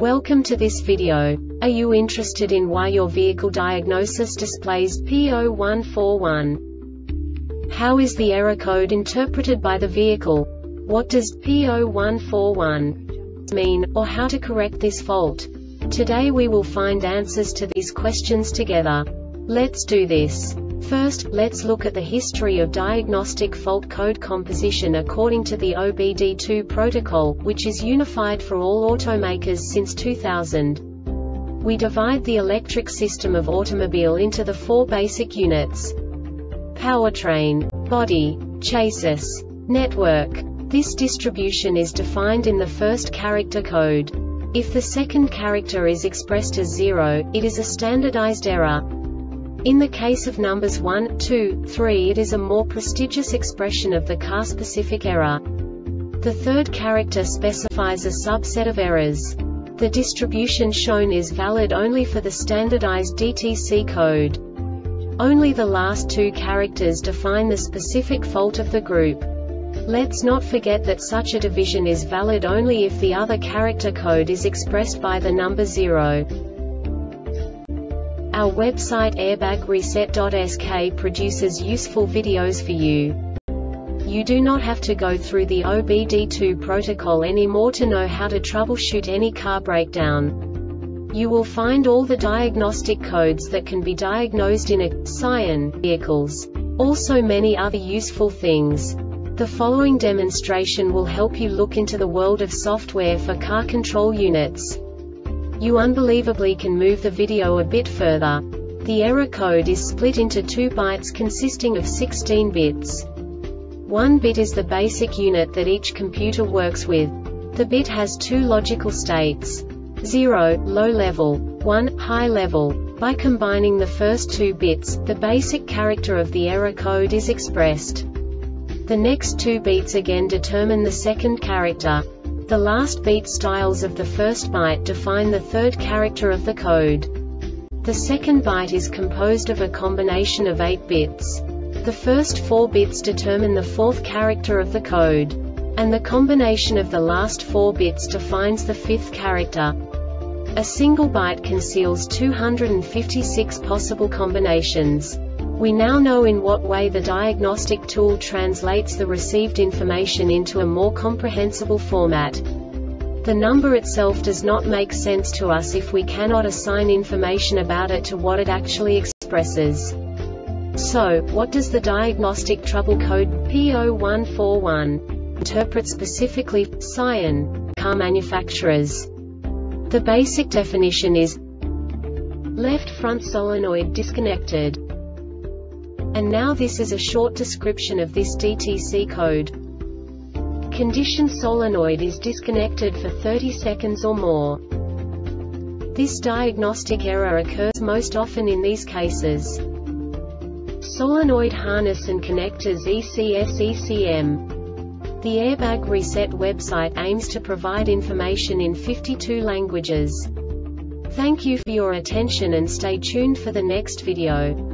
Welcome to this video. Are you interested in why your vehicle diagnosis displays P0141? How is the error code interpreted by the vehicle? What does P0141 mean, or how to correct this fault? Today we will find answers to these questions together. Let's do this. First, let's look at the history of diagnostic fault code composition according to the OBD2 protocol, which is unified for all automakers since 2000. We divide the electric system of automobile into the four basic units: powertrain, body, chassis, network. This distribution is defined in the first character code. If the second character is expressed as 0, it is a standardized error. In the case of numbers 1, 2, 3, it is a more prestigious expression of the car-specific error. The third character specifies a subset of errors. The distribution shown is valid only for the standardized DTC code. Only the last two characters define the specific fault of the group. Let's not forget that such a division is valid only if the other character code is expressed by the number 0. Our website airbagreset.sk produces useful videos for you. You do not have to go through the OBD2 protocol anymore to know how to troubleshoot any car breakdown. You will find all the diagnostic codes that can be diagnosed in a Scion vehicles. Also many other useful things. The following demonstration will help you look into the world of software for car control units. You unbelievably can move the video a bit further. The error code is split into 2 bytes consisting of 16 bits. 1 bit is the basic unit that each computer works with. The bit has 2 logical states: 0, low level, 1, high level. By combining the first 2 bits, the basic character of the error code is expressed. The next 2 bits again determine the second character. The last beat styles of the first byte define the third character of the code. The second byte is composed of a combination of 8 bits. The first 4 bits determine the fourth character of the code. And the combination of the last 4 bits defines the fifth character. A single byte conceals 256 possible combinations. We now know in what way the diagnostic tool translates the received information into a more comprehensible format. The number itself does not make sense to us if we cannot assign information about it to what it actually expresses. So, what does the diagnostic trouble code P0141 interpret specifically for Scion car manufacturers? The basic definition is left front solenoid disconnected. And now this is a short description of this DTC code. Condition solenoid is disconnected for 30 seconds or more. This diagnostic error occurs most often in these cases: solenoid harness and connectors ECS/ECM. The Airbag Reset website aims to provide information in 52 languages. Thank you for your attention and stay tuned for the next video.